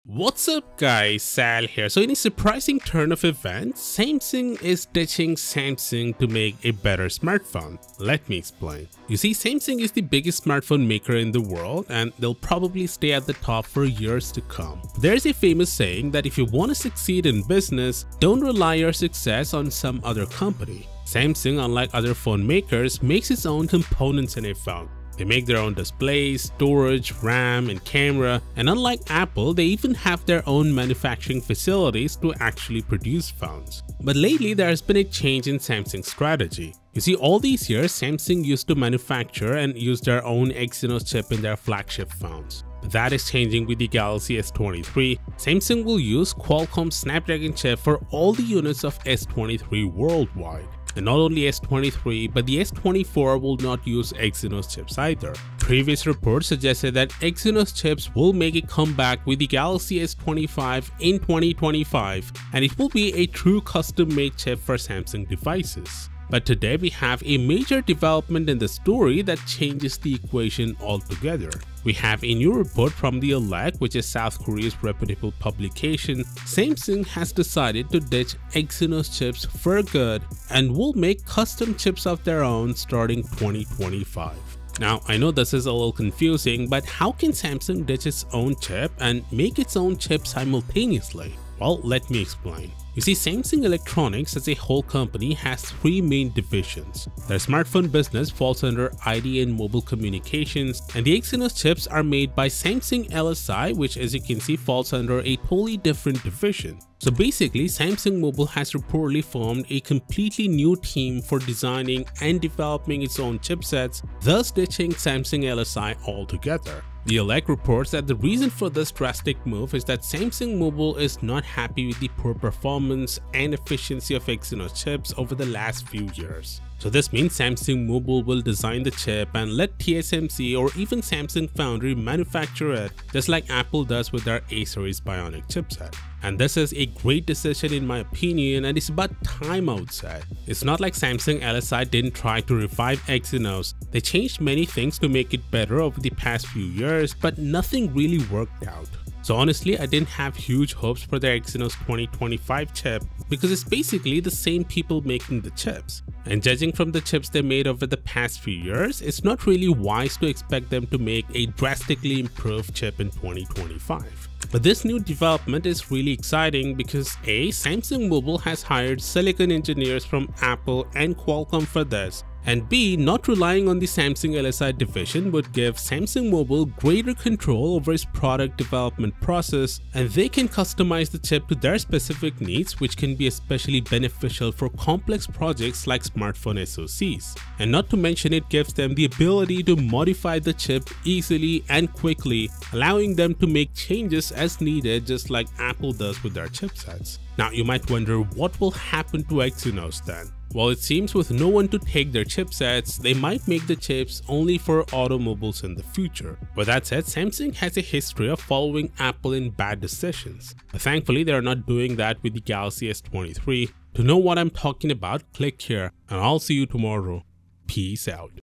What's up guys, Sal here. So in a surprising turn of events, Samsung is ditching Samsung to make a better smartphone. Let me explain. You see, Samsung is the biggest smartphone maker in the world and they'll probably stay at the top for years to come. There's a famous saying that if you want to succeed in business, don't rely your success on some other company. Samsung, unlike other phone makers, makes its own components in a phone. They make their own displays, storage, RAM, and camera, and unlike Apple, they even have their own manufacturing facilities to actually produce phones. But lately, there has been a change in Samsung's strategy. You see, all these years, Samsung used to manufacture and use their own Exynos chip in their flagship phones. But that is changing with the Galaxy S23. Samsung will use Qualcomm's Snapdragon chip for all the units of S23 worldwide. And not only S23, but the S24 will not use Exynos chips either. Previous reports suggested that Exynos chips will make a comeback with the Galaxy S25 in 2025, and it will be a true custom-made chip for Samsung devices. But today we have a major development in the story that changes the equation altogether. We have a new report from the Elect, which is South Korea's reputable publication. Samsung has decided to ditch Exynos chips for good and will make custom chips of their own starting 2025. Now, I know this is a little confusing, but how can Samsung ditch its own chip and make its own chip simultaneously? Well, let me explain. You see, Samsung Electronics as a whole company has three main divisions. Their smartphone business falls under ID and mobile communications, and the Exynos chips are made by Samsung LSI, which as you can see falls under a totally different division. So basically, Samsung Mobile has reportedly formed a completely new team for designing and developing its own chipsets, thus ditching Samsung LSI altogether. The Elect reports that the reason for this drastic move is that Samsung Mobile is not happy with the poor performance and efficiency of Exynos chips over the last few years. So this means Samsung Mobile will design the chip and let TSMC or even Samsung Foundry manufacture it, just like Apple does with their A-series Bionic chipset. And this is a great decision in my opinion, and it's about time, I would say. It's not like Samsung LSI didn't try to revive Exynos. They changed many things to make it better over the past few years, but nothing really worked out. So honestly, I didn't have huge hopes for their Exynos 2025 chip because it's basically the same people making the chips. And judging from the chips they made over the past few years, it's not really wise to expect them to make a drastically improved chip in 2025. But this new development is really exciting because A, Samsung Mobile has hired silicon engineers from Apple and Qualcomm for this, and B, not relying on the Samsung LSI division would give Samsung Mobile greater control over its product development process, and they can customize the chip to their specific needs, which can be especially beneficial for complex projects like smartphone SoCs. And not to mention, it gives them the ability to modify the chip easily and quickly, allowing them to make changes as needed, just like Apple does with their chipsets. Now you might wonder, what will happen to Exynos then? Well, it seems with no one to take their chipsets, they might make the chips only for automobiles in the future. But that said, Samsung has a history of following Apple in bad decisions. But thankfully, they are not doing that with the Galaxy S23. To know what I'm talking about, click here, and I'll see you tomorrow. Peace out.